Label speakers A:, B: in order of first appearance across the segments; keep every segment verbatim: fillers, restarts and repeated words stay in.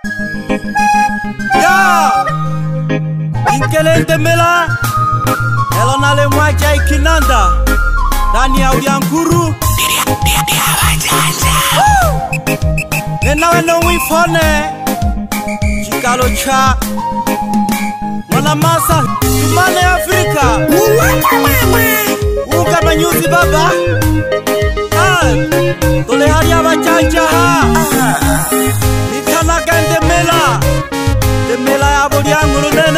A: Ya Inkelente Mela Elona le mwacha ikinanda Dani ya ulianguru Nena weno wifone Chikalo cha Mwana masa Tumane Afrika Uka manyuzi baba Tole haria wachanja ha Nitana kende mela De mela ya ulianguru nene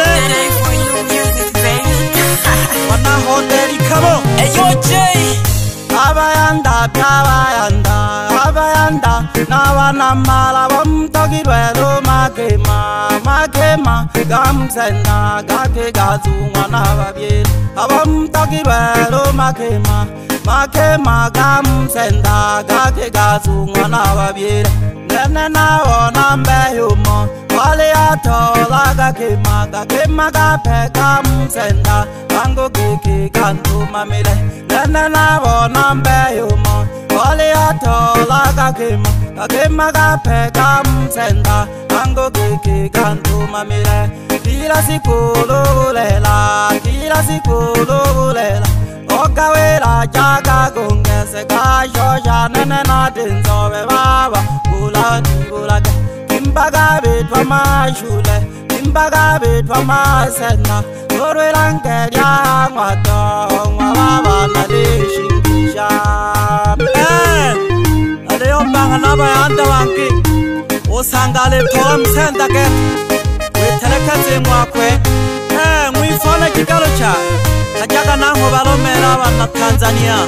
A: Wana hoteli kamo Eyo Jay Abayanda, abayanda, abayanda Nawana mala wamtogirwelo makema Makema gamsenda gake gazunga nababiel Abamtogirwelo makema Makema gamsenda gake gazunga nababiel Nene nawona mbeyumo Wale atola gakema Gakema gape gamsenda Ango keke kanto mamile Nene nawona mbeyumo Wale atola gakema Gakema gape gamsenda Ango keke kanto mamile Kila siku lugulela Kila siku lugulela Okawela jaga gungese Kashosha nene natinzobe baba Kula nibulake Kimbaga bitwa mashule Kimbaga bitwa masena Norwela nkeria ngwato Ngwababa nalishingisha Eh Aleo mbanga naba yanda wangi Osangale tola msenda ke Wetelekeze mwakwe Eh mwifone kikalo cha Kajaga nango balomera wana Tanzania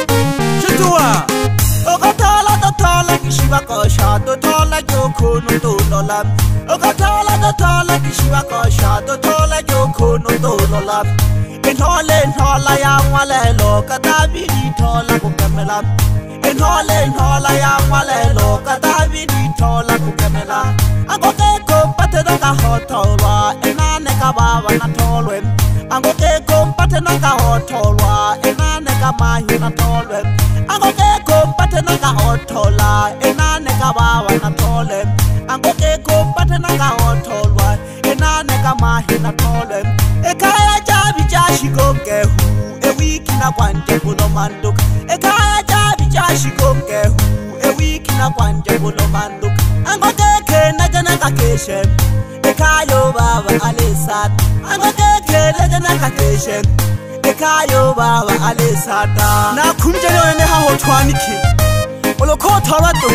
A: Chitua Okatola dotola kishiwa kosha Dotola jokono dolola Okatola dotola kishiwa kosha Dotola jokono dolola Enhole enhola ya mwalelo Katabili tola kukemela Enhole enhola ya mwalelo Katabili tola kukemela Angoke kumpate naka hotolwa Enane kababa na tolwe Angoke kumpate naka hotolwa Enane kamahi na tolwe Angoke kumpate naka hotola Enane kababa na tolwe Angoke kumpate naka hotolwa Enane kamahi na tolwe Ekaya jabi jashi gomgehu Ewiki na kwanje bulo manduk Ekaya jabi jashi gomgehu Ewiki na kwanje bulo manduk Angoke kena jana kakeshe Ekayo baba alisat Angoke kena jana kakeshe Ekayo baba alisata Na kumjene wene haho twaniki Olokota watu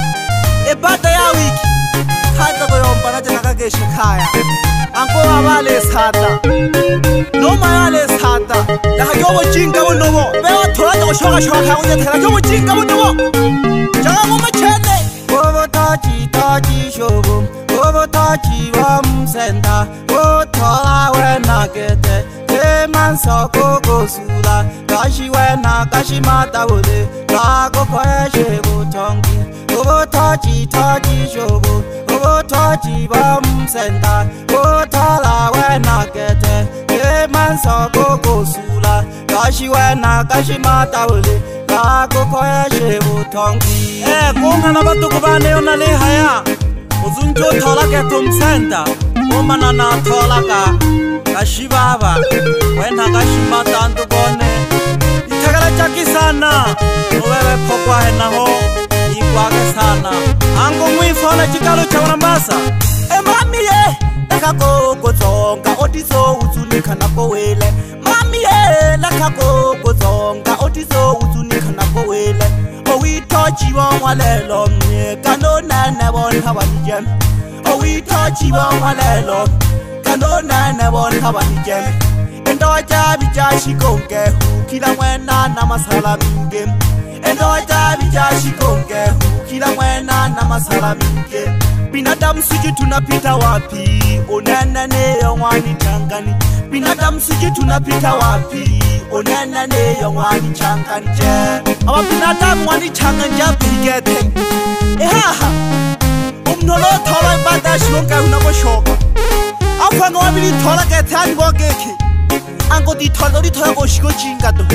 A: Ebata ya wiki Hata koyomba na jana kakeshe kaya Ango baba alisata Noma ya alisata Laha yobo jinga wunobo Bewa tolata ushoka shoka kaya unjetela Yobo jinga wunobo Janga ngoma chene Obo tachi tachi shobo Obo tachi wamsenda Otola wena kete Keman soko gosula Kashi wena kashi mata wole Kago kweshe butongi Obo tachi tachi shobo Obo tachi wamsenda Otola wena kete Keman soko gosula Kashi wena kashi mata wole Kago kweshe butongi Eh kunga na batu kubane yona le haya Uzunjo tola ke tumsenda Umana na tola ka Kashi baba Wena kashi mata andugone Itakala chaki sana Uwewe pokwa hena ho Ikwake sana Ango mwifone chikalo cha wanambasa E mami ye Nakako kuzonga Otizo uzunika na kowele Mami ye Nakako kuzonga Otizo uzunika na kowele Owi tochi wa walelo Kano nane bon hawanjem Owi tochi wa walelo Kano nane bon hawanjem Endo jabi jashi kongehu Kila wena na masala minge Endo jabi jashi kongehu Kila wena na masala minge Binadamu siji tunapita wapi Onena ne yongwani changani Binadamu siji tunapita wapi Onena ne yongwani changani je Awa binadamu wani changani ja pigete Ehaha Umnolo tola ibada shonga unabo shoka Afa nga wabili tola kete ani wogeki Ango di tola di tola go shiko jinga do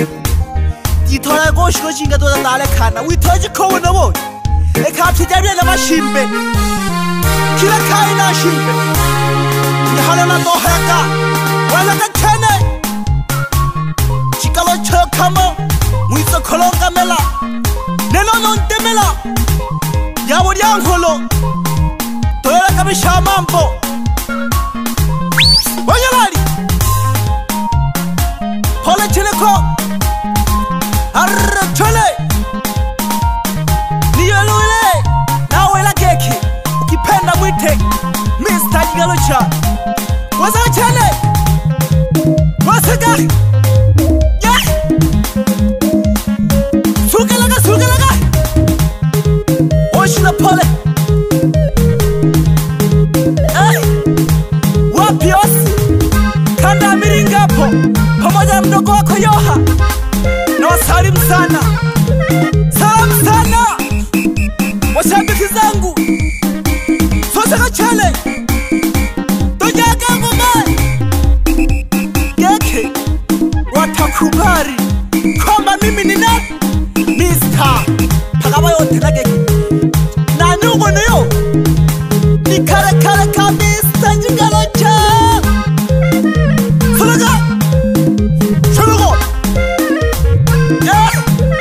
A: Di tola go shiko jinga do da dale kana Wi toji kowo na wo E kapsi jabile na mashimbe kila kaina shimbe Nyahalo na doheka Wala ka chene Chikalo chokamo Mwisa kolonga mela Neno nonte mela Yabo diangolo Toyela kabisha mambo Wanyalali Pole chileko Arra chole Niyolule Nawela keki Ukipenda mwite Mister Galocha Wasa chale Wasa ga Yeah Sugalaga sugalaga Oshina pole Ay Wapi osi Kanda miringapo Pamoja mdogo wako Yoha Na wasalim sana Salam sana Washabiki zangu Sosaka chale Tojaga ngoma Geke Watakubari Koma mimi ni nani Mister Pagaba yote na geke Na nyungo niyo Ni kare kare ka Mister Jigalocha Sulaga Sulugo Yeah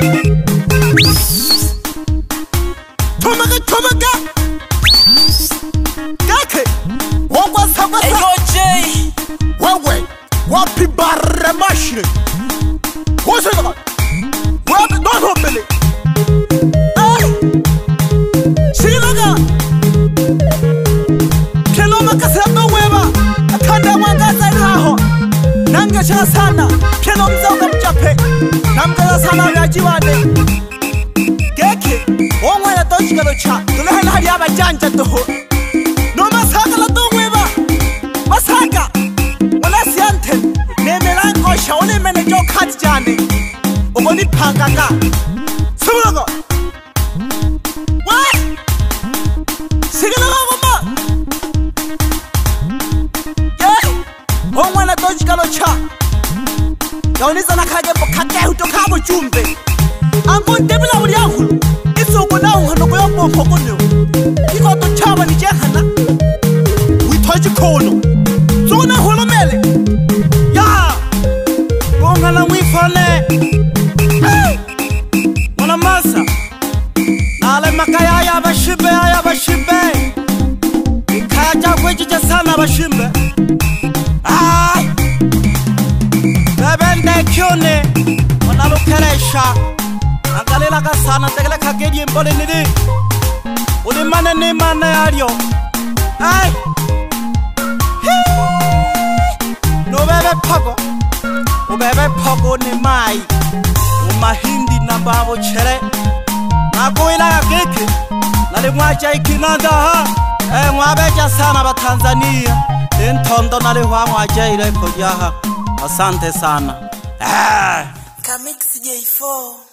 A: Tomaga tomaga Geke Wangwa sabasa
B: Hey yo Jay
A: Wewe Wapi barre mashine Wosega Wapi dono mbele Ay Shilaga Kelo makasema weba Akanda mwangaza raho Nanga shaka sana Kelo mzauka mchape Namgaza sana yajiwane Geke Wangwa ya tochi galocha Tulehana hali haba janja toho No masaka la to weba Masaka Wala siante Nemelango shaone mene jo kati jane Ogoni panganga Sulaga What? Sigalaga goma Yeah Wangwa na tochi galocha Yaoniza na kage po kake huto kabo chumbe Ango ndebila uli ahulu Iso gona uhano kwa yopo mpokonyo Kiko to chaba ni jehana Witoji kono Zona hulu mele Ya Bonga na mwifale Hey Mwana masa Nale makaya ya bashimbe ya bashimbe Kaya jagwe jija sana bashimbe Ay Bebende kyone Mwana lukeresha Angalela ka sana tegele kagedi mbole nidi Ulimane ni mane yalyo Ay Nubebe pago Ubebe pago ni mai Umahindi na babo chere Nago ila ya kiki Nali mwaja ikinanda ha Eh mwabeja sana ba Tanzania Intondo nali huwa mwaja ile kujaha Asante sana Ah
B: Kamix J four